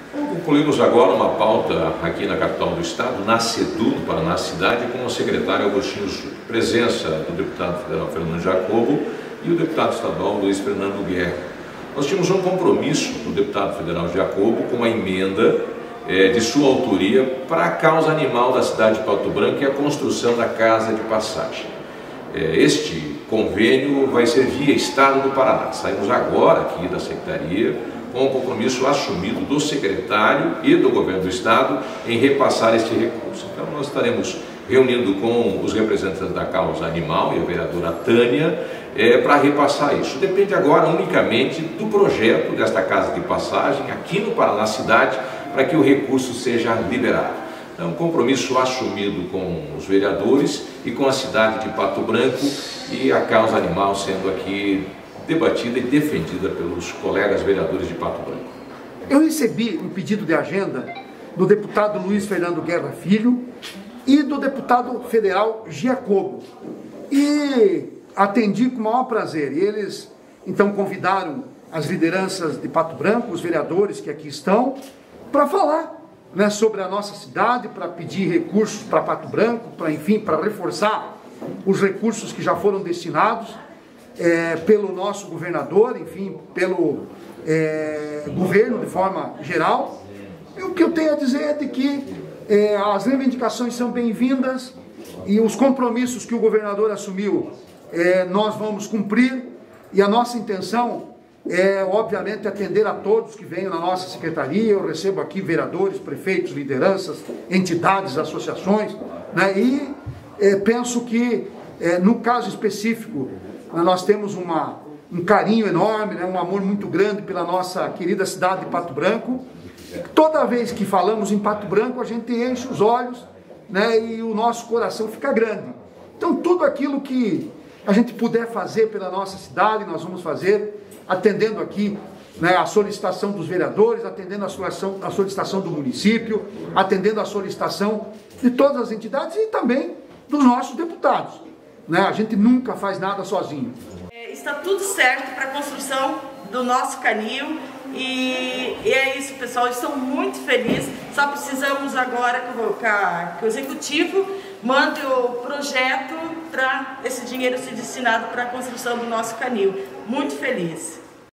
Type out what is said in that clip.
Concluímos agora uma pauta aqui na capital do estado, na SEDU, no Paraná Cidade, com o secretário Agostinho Sul. Presença do deputado federal Fernando Jacobo e o deputado estadual Luiz Fernando Guerra. Nós tínhamos um compromisso do deputado federal Jacobo com uma emenda de sua autoria para a causa animal da cidade de Pato Branco e a construção da casa de passagem. Este convênio vai ser via Estado do Paraná. Saímos agora aqui da Secretaria com o compromisso assumido do secretário e do governo do estado em repassar este recurso. Então nós estaremos reunindo com os representantes da causa animal e a vereadora Tânia para repassar isso. Depende agora unicamente do projeto desta casa de passagem aqui no Paraná Cidade para que o recurso seja liberado. Então, um compromisso assumido com os vereadores e com a cidade de Pato Branco e a causa animal sendo aqui debatida e defendida pelos colegas vereadores de Pato Branco. Eu recebi um pedido de agenda do deputado Luiz Fernando Guerra Filho e do deputado federal Jacobo e atendi com o maior prazer. E eles então convidaram as lideranças de Pato Branco, os vereadores que aqui estão, para falar sobre a nossa cidade, para pedir recursos para Pato Branco, para reforçar os recursos que já foram destinados pelo nosso governador, pelo governo de forma geral. E o que eu tenho a dizer é de que as reivindicações são bem-vindas e os compromissos que o governador assumiu nós vamos cumprir, e a nossa intenção é, obviamente, atender a todos que venham na nossa secretaria. Eu recebo aqui vereadores, prefeitos, lideranças, entidades, associações, e penso que, no caso específico, nós temos um carinho enorme, um amor muito grande pela nossa querida cidade de Pato Branco. Toda vez que falamos em Pato Branco, a gente enche os olhos, e o nosso coração fica grande. Então, tudo aquilo que a gente puder fazer pela nossa cidade, nós vamos fazer, atendendo aqui a solicitação dos vereadores, atendendo a solicitação do município, atendendo a solicitação de todas as entidades e também dos nossos deputados. A gente nunca faz nada sozinho. Está tudo certo para a construção do nosso canil e é isso, pessoal. Estou muito feliz. Só precisamos agora que o executivo mande o projeto para esse dinheiro ser destinado para a construção do nosso canil. Muito feliz.